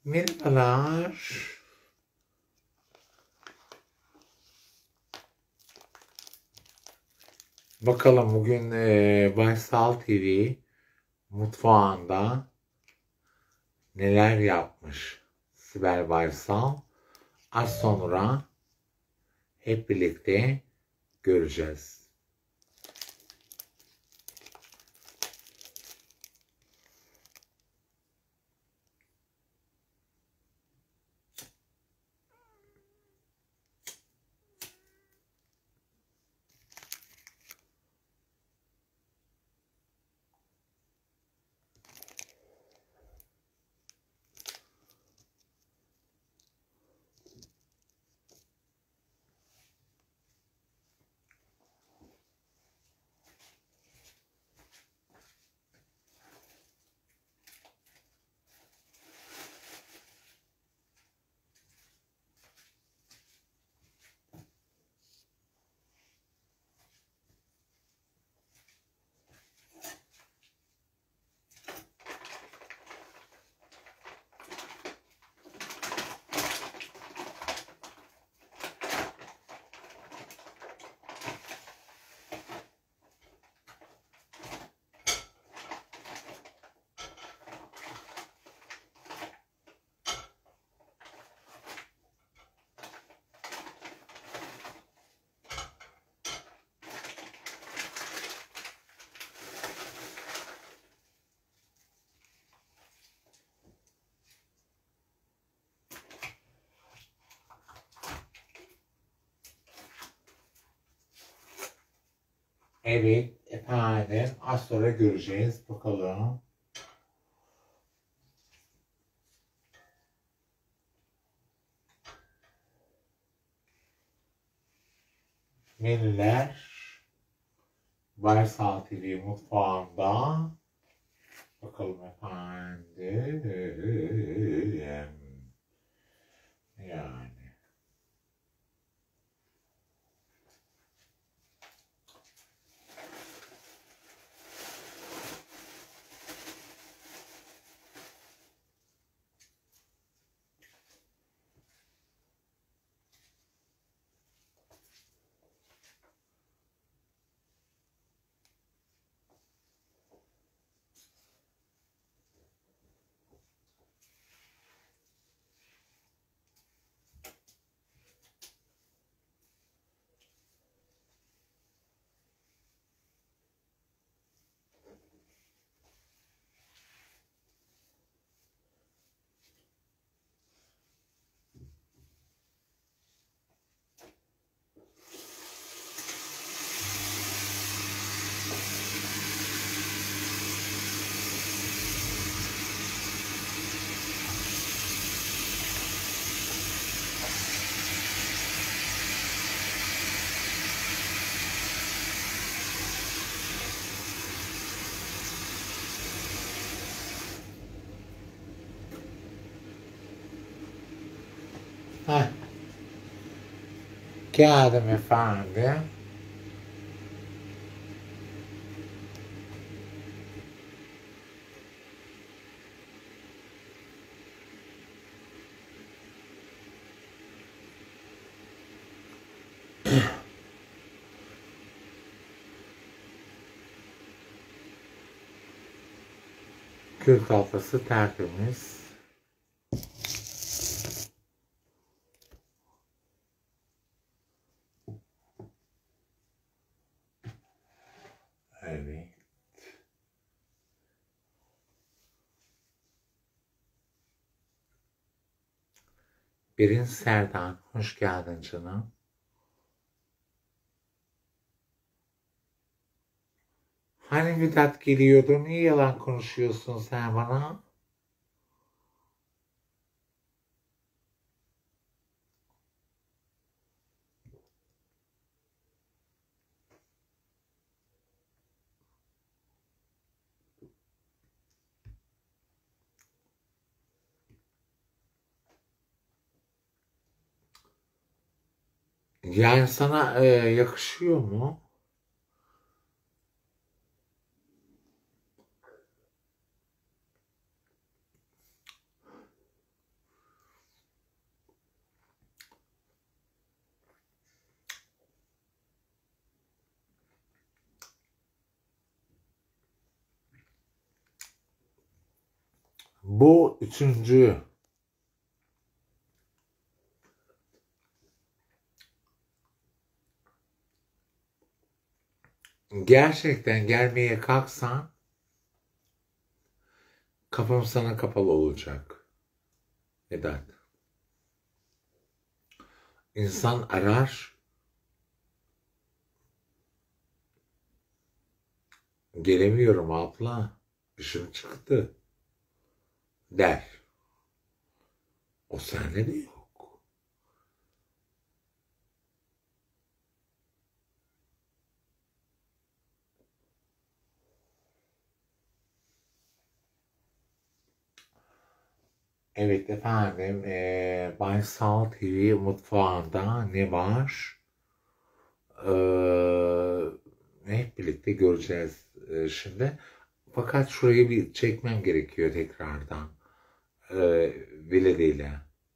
Merhabalar. Bakalım bugün Baysal TV mutfağında neler yapmış Sibel Baysal. Az sonra hep birlikte göreceğiz. Evet efendim, az sonra göreceğiz bakalım. Menüler Baysal TV mutfağında. Bakalım efendim. Yani. Heh. Geldim efendim. Kül tahtası tertemiz. Evet. Birin Serdan, hoş geldin canım. Hani Vedat geliyordu, niye yalan konuşuyorsun sen bana? Yani sana yakışıyor mu? Bu üçüncü. Gerçekten gelmeye kalksan kafam sana kapalı olacak. Neden? İnsan arar, gelemiyorum abla, işim çıktı der. O sende de yok. Evet efendim, Baysal TV mutfağında ne var? Hep birlikte göreceğiz şimdi. Fakat şurayı bir çekmem gerekiyor tekrardan. Vilediyle.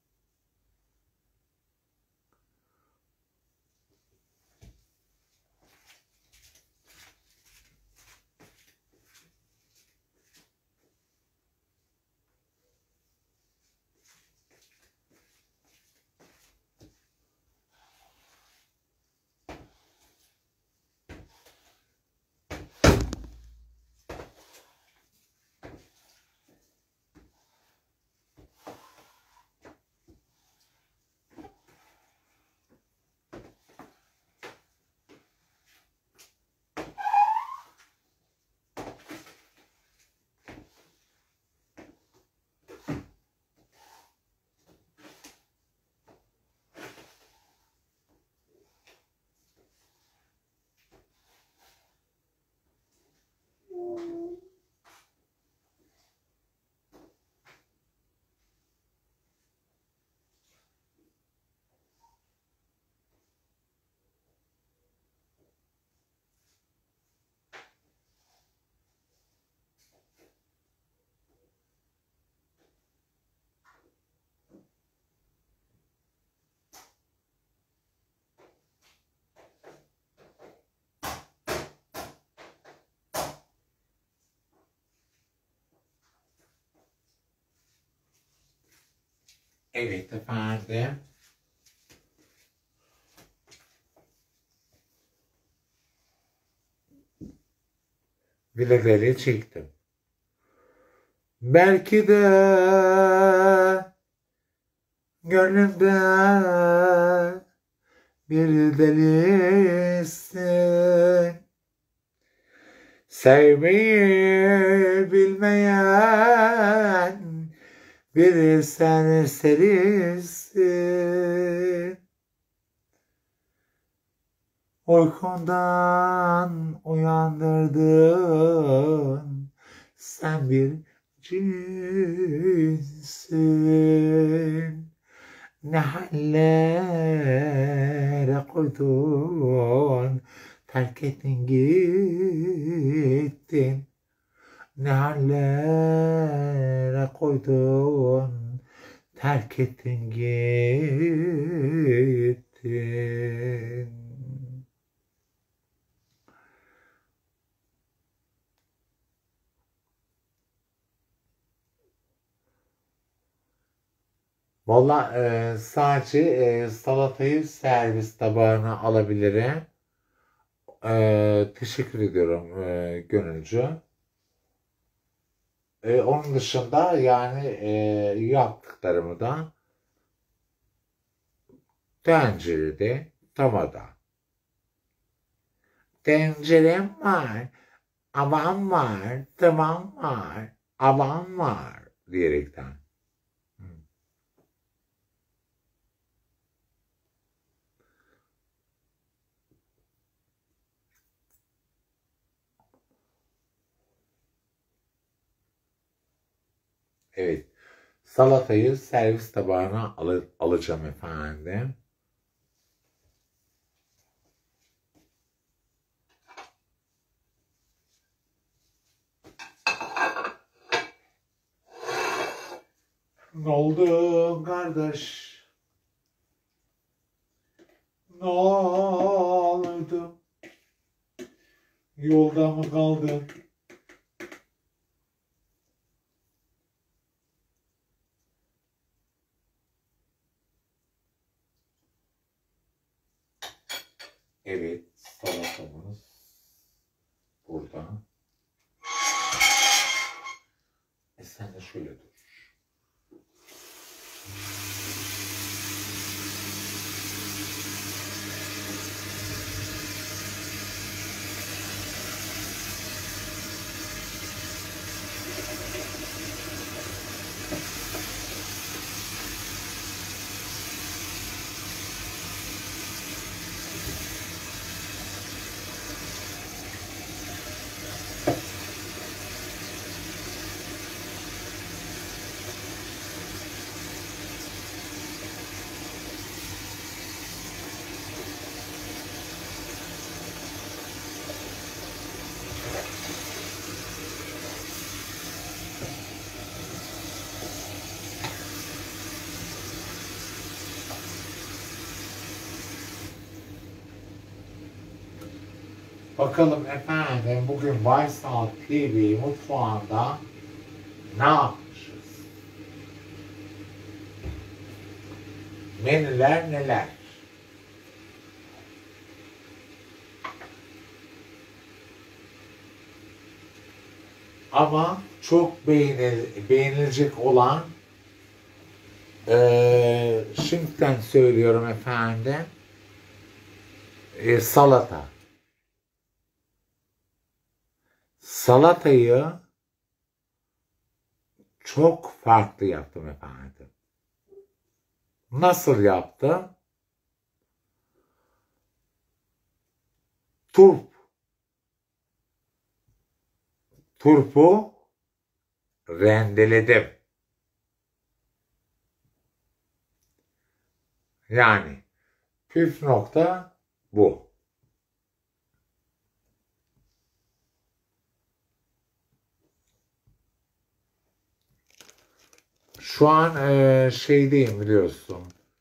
Evet efendim. Vileleri çektim. Belki de gönlümde bir delisin. Sevmeyi bilmeyen bir serserisin. Uykundan uyandırdın, sen bir cinsin. Ne hallere koydun, terk ettin gittin. Ne hallere koydun, terk ettin gittin. Valla sadece salatayı servis tabağına alabilirim. Teşekkür ediyorum Gönülcü. Onun dışında yani yaptıklarımı da tencerede, tavada. Tencerem var, avam var, tavam var, avam var diyerekten. Hı. Evet. Salatayı servis tabağına alacağım efendim. Ne oldu kardeş? Ne oldu? Yolda mı kaldın? Evet, salatamız burada. Sen de şöyle dur. Bakalım efendim bugün Baysal TV mutfağında ne yapmışız? Menüler neler? Ama çok beğenilecek olan şimdiden söylüyorum efendim salata. Salatayı çok farklı yaptım efendim. Nasıl yaptım? Turpu rendeledim. Yani püf nokta bu. Şu an şeydeyim biliyorsun.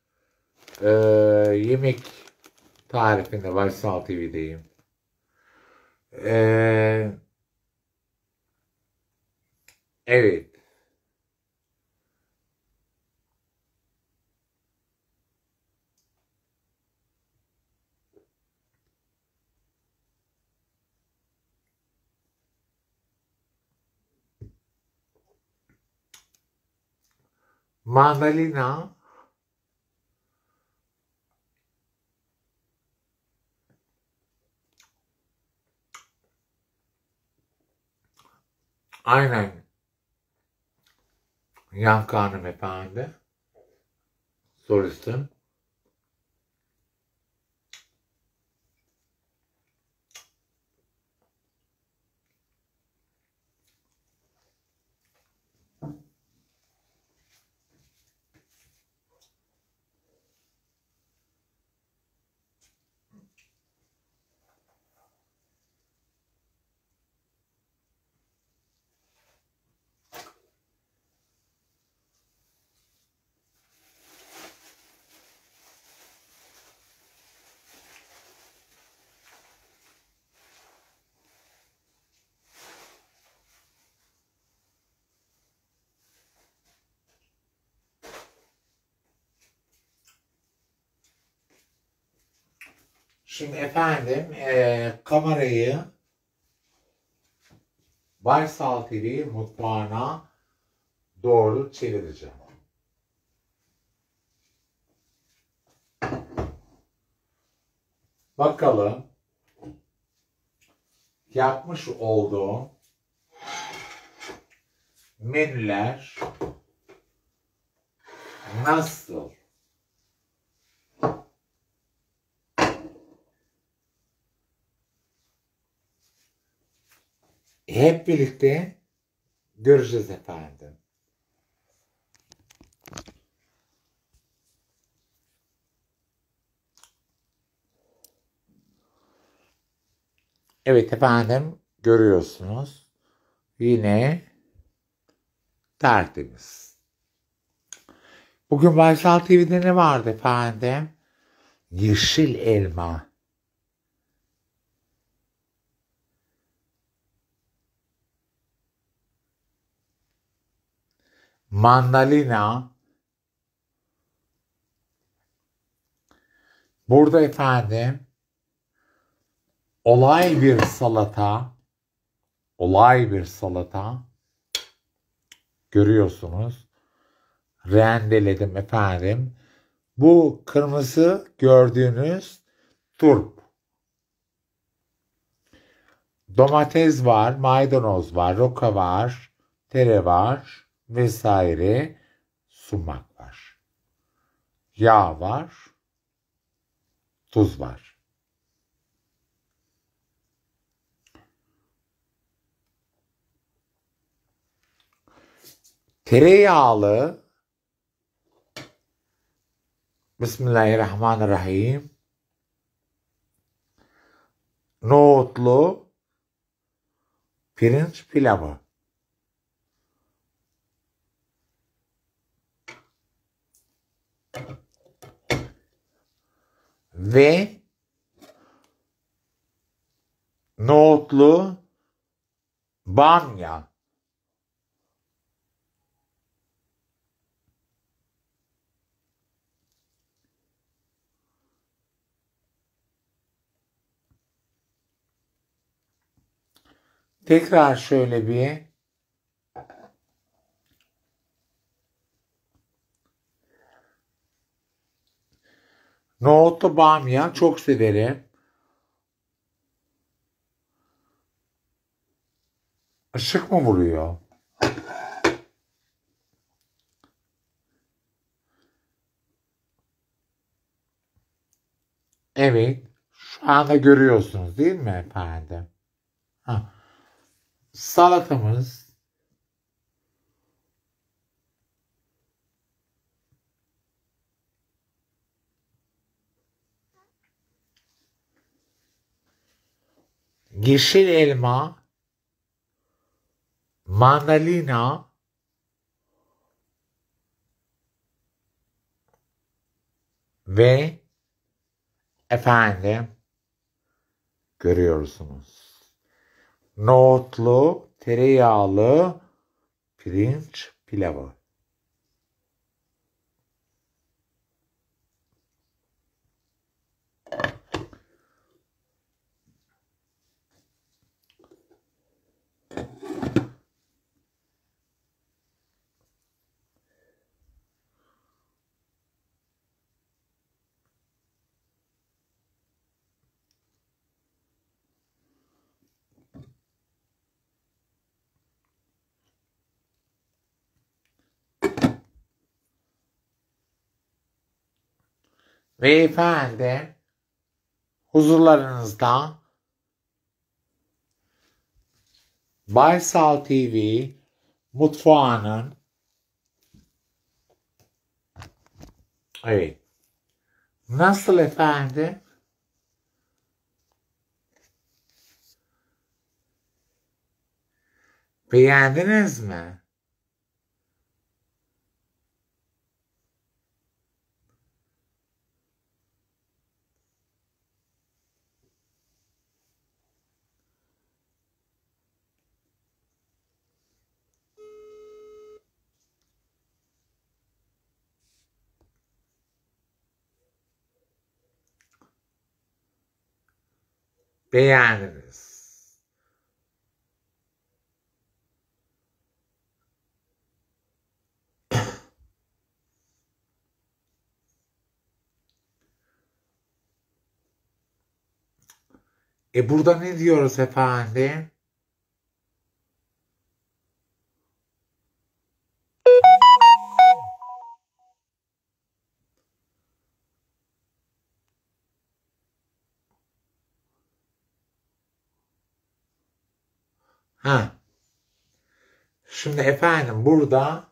Yemek tarifinde Baysal TV'deyim. Evet. Mandalina aynen Yankı hanımefendi solistim. Şimdi efendim kamerayı Baysal TV mutfağına doğru çevireceğim. Bakalım yapmış olduğum menüler nasıl? Hep birlikte göreceğiz efendim. Evet efendim görüyorsunuz. Yine tertemiz. Bugün Baysal TV'de ne vardı efendim? Yeşil elma. Mandalina. Burada efendim olay bir salata, olay bir salata görüyorsunuz. Rendeledim efendim. Bu kırmızı gördüğünüz turp. Domates var, maydanoz var, roka var, tere var vesaire, sumak var. Yağ var, tuz var. Tereyağlı, Bismillahirrahmanirrahim, nohutlu pirinç pilavı. Ve nohutlu bamya. Tekrar şöyle bir nohutlu bamya çok severim. Işık mı vuruyor? Evet. Şu anda görüyorsunuz değil mi efendim? Ha. Salatamız yeşil elma, mandalina ve efendim görüyorsunuz. Nohutlu, tereyağlı pirinç pilavı. Ve efendim huzurlarınızda Baysal TV mutfağının evet. Nasıl efendim? Beğendiniz mi? Beğendiniz. Burada ne diyoruz efendim? Ha. Şimdi efendim burada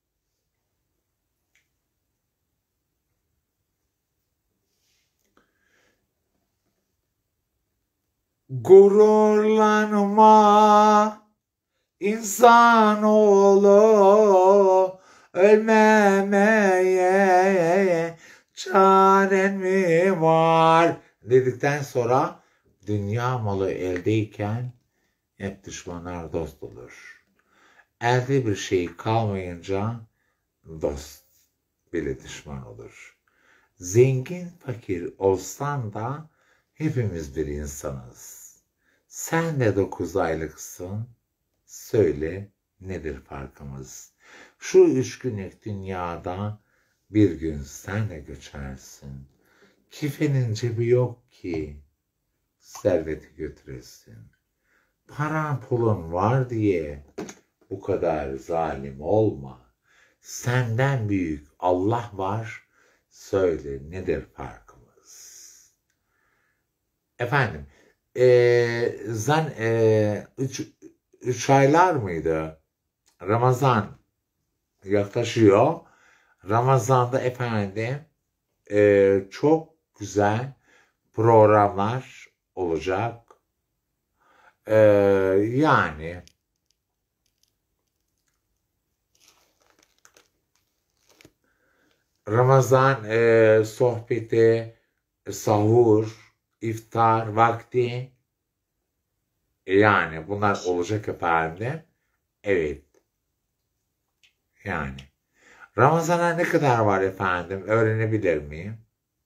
gururlanma insanoğlu, ölmemeye çaren mi var dedikten sonra dünya malı eldeyken hep düşmanlar dost olur. Elde bir şey kalmayınca dost bile düşman olur. Zengin fakir olsan da Hepimiz bir insanız. Sen de 9 aylıksın. Söyle nedir farkımız? Şu 3 günlük dünyada bir gün sen de göçersin. Kifenin cebi yok ki serveti götüresin. Paran pulun var diye bu kadar zalim olma. Senden büyük Allah var. Söyle nedir farkımız? Efendim, üç aylar mıydı? Ramazan yaklaşıyor. Ramazan'da efendim çok güzel programlar olacak. Yani Ramazan sohbeti, sahur, iftar vakti, yani bunlar olacak efendim. Evet, yani. Ramazan'a ne kadar var efendim? Öğrenebilir miyim?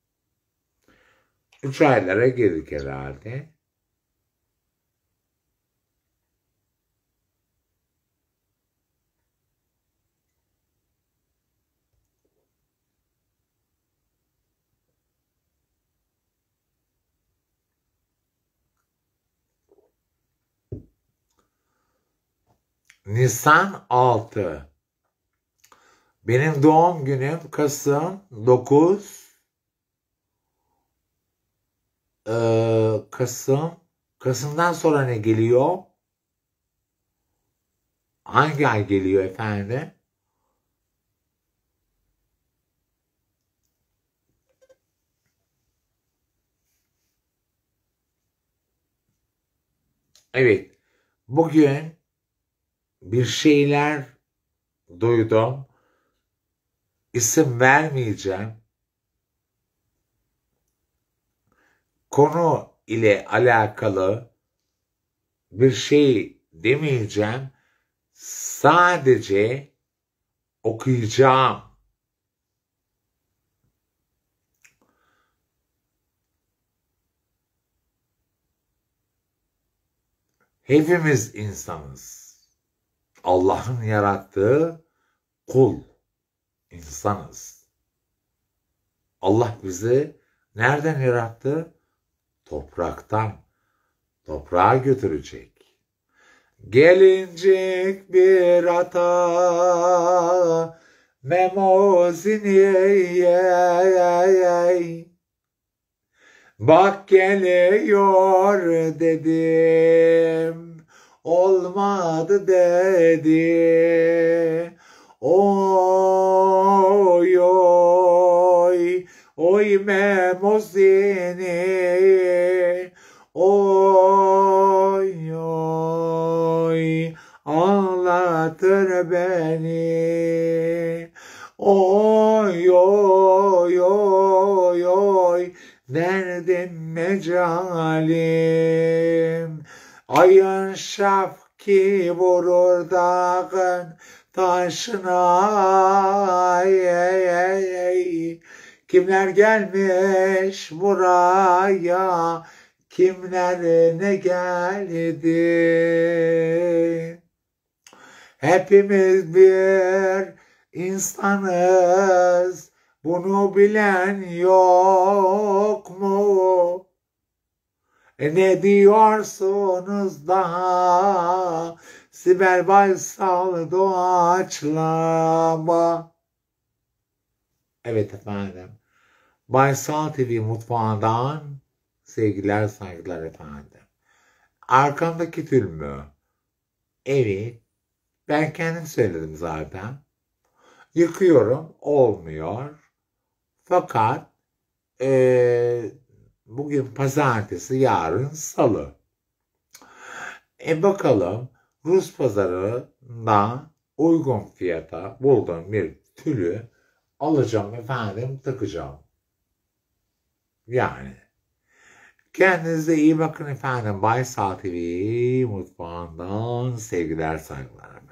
3 aylara girdik herhalde. Nisan 6. Benim doğum günüm Kasım 9. Kasım'dan sonra ne geliyor? Hangi ay geliyor efendim? Evet, bugün bir şeyler duydum. İsim vermeyeceğim. Konu ile alakalı bir şey demeyeceğim. Sadece okuyacağım. Hepimiz insanız. Allah'ın yarattığı kul insanız. Allah bizi nereden yarattı? Topraktan. Toprağa götürecek. Gelincik bir ata memoziniye bak geliyor dedim. Olmadı dedi. Oy oy oy memozini. Oy oy ağlatır beni. Oy oy oy oy derdim mecalim. Ayın şafki vurur dağın taşına. Kimler gelmiş buraya, kimler ne geldi. Hepimiz bir insanız, bunu bilen yok mu? Ne diyorsunuz daha? Sibel Baysal doğaçlama. Evet efendim. Baysal TV mutfağından sevgiler saygılar efendim. Arkamdaki tül mü? Evet. Ben kendim söyledim zaten. Yıkıyorum. Olmuyor. Fakat bugün pazartesi, yarın salı. Bakalım Rus pazarında uygun fiyata bulduğum bir tülü alacağım efendim, takacağım. Yani. Kendinize iyi bakın efendim. Baysal TV mutfağından sevgiler saygılar efendim.